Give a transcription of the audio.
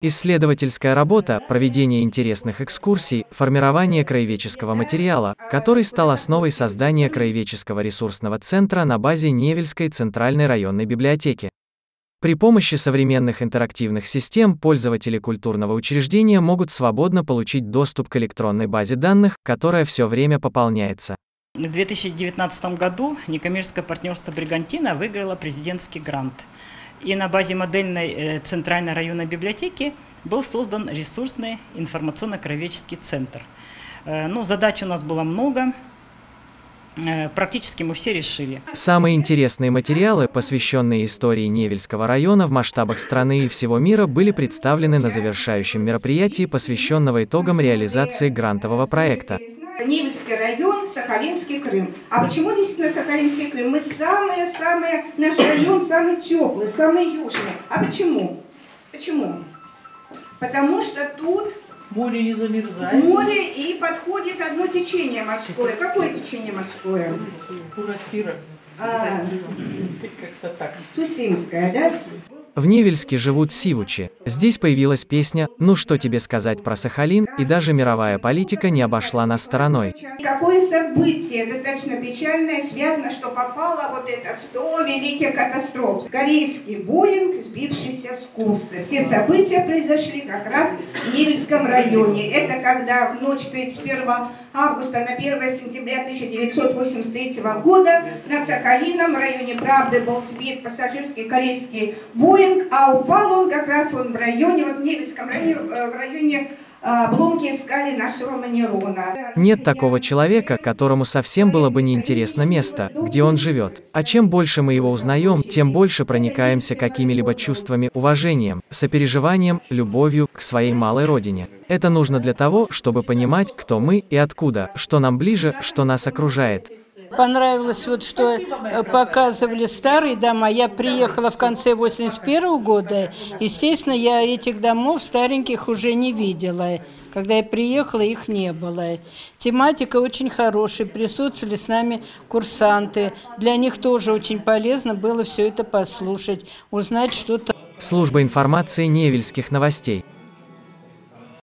Исследовательская работа, проведение интересных экскурсий, формирование краеведческого материала, который стал основой создания краеведческого ресурсного центра на базе Невельской центральной районной библиотеки. При помощи современных интерактивных систем пользователи культурного учреждения могут свободно получить доступ к электронной базе данных, которая все время пополняется. В 2019 году некоммерческое партнерство «Бригантина» выиграло президентский грант. И на базе модельной центральной районной библиотеки был создан ресурсный информационно-краеведческий центр. Задач у нас было много. Практически мы все решили. Самые интересные материалы, посвященные истории Невельского района в масштабах страны и всего мира, были представлены на завершающем мероприятии, посвященного итогам реализации грантового проекта. Невельский район, Сахалинский Крым. А почему действительно Сахалинский Крым? Мы наш район самый теплый, самый южный. А почему? Почему? Потому что тут море не замерзает. Море и подходит одно течение морское. Какое течение морское? Курасира. Как-то так. Сусимское, да? В Невельске живут сивучи. Здесь появилась песня «Ну что тебе сказать про Сахалин», и даже мировая политика не обошла нас стороной. Какое событие достаточно печальное связано, что попало вот это 100 великих катастроф. Корейский Боинг, сбившийся с курса. Все события произошли как раз в Невельском районе. Это когда в ночь 31 августа на 1 сентября 1983 года над Сахалином в районе Правды был сбит пассажирский корейский Боинг, а упал он как раз в районе, в Невельском районе, в районе обломки скали нашего Манерона. Нет такого человека, которому совсем было бы неинтересно место, где он живет. А чем больше мы его узнаем, тем больше проникаемся какими-либо чувствами, уважением, сопереживанием, любовью к своей малой родине. Это нужно для того, чтобы понимать, кто мы и откуда, что нам ближе, что нас окружает. Понравилось, что показывали старые дома. Я приехала в конце 81 года. Естественно, я этих домов стареньких уже не видела. Когда я приехала, их не было. Тематика очень хорошая. Присутствовали с нами курсанты. Для них тоже очень полезно было все это послушать, узнать что-то. Служба информации Невельских новостей.